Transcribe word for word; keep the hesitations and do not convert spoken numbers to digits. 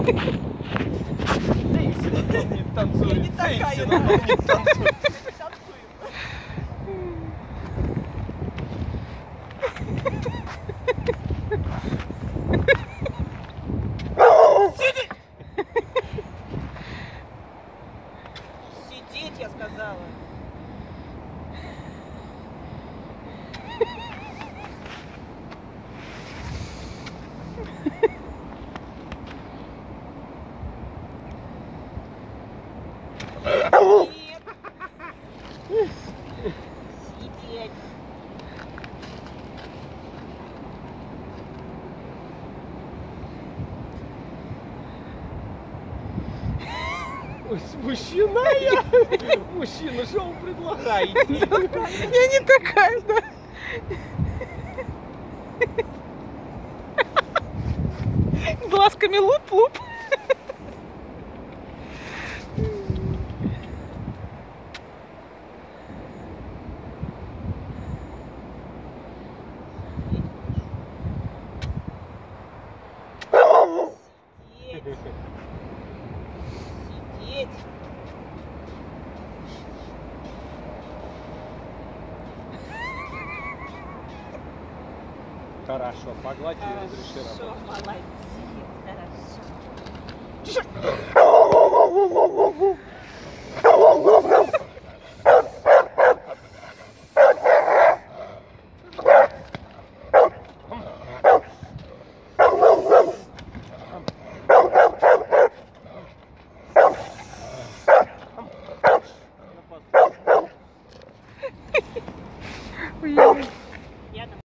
Цейси не танцует. Я не такая. Цейси не танцует. Сидеть, я сказала. Сидеть. Ой, смущенная. Мужчина, что вы предлагаете? Я не такая, да. Глазками луп-луп. Сидеть. Сидеть. Хорошо, погладь и разреши Хорошо, работать. молодец, хорошо.